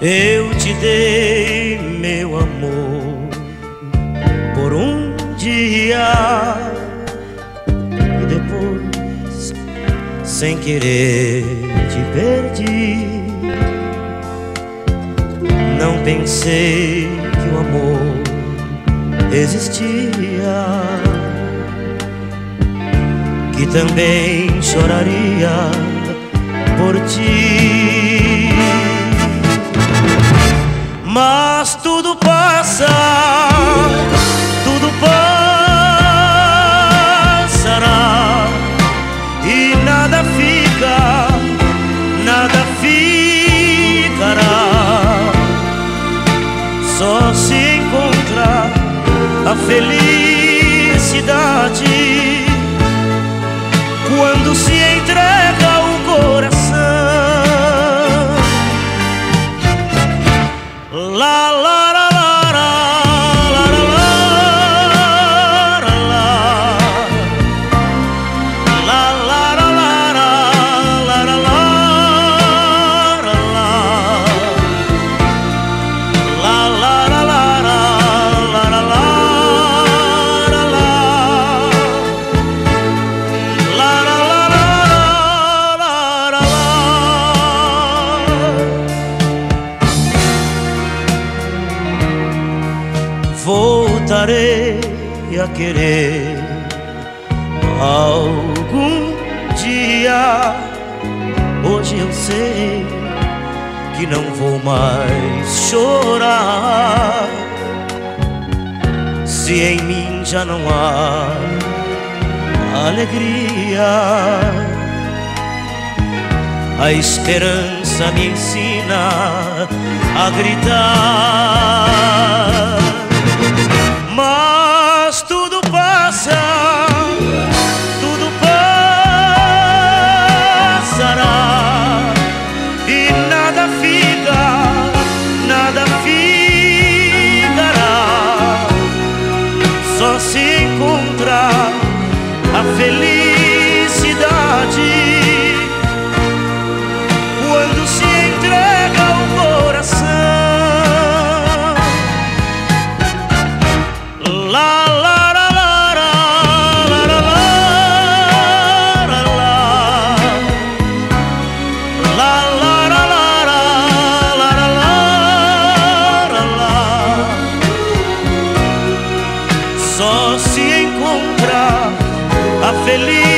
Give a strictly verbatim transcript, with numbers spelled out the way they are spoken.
Eu te dei meu amor por um dia e depois, sem querer, te perdi. Não pensei que o amor existia, que também choraria por ti. Mas tudo passa, tudo passará e nada fica, nada ficará. Só se encontra a felicidade quando se entrega o coração. La la la la la la la la la la la la la voltarei a querer algum dia. Hoje eu sei que não vou mais chorar, se em mim já não há alegria. A esperança me ensina a gritar. Mas tudo passa, tudo passará e nada fica, nada ficará. Só se encontra a felicidade quando se entrega o coração. La la la la la la la la la la la la. Só se encontra a felicidade